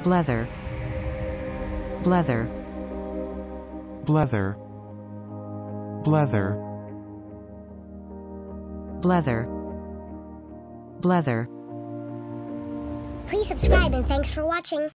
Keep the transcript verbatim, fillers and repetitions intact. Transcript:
blether, blether, blether, blether, blether, blether. Please subscribe and thanks for watching.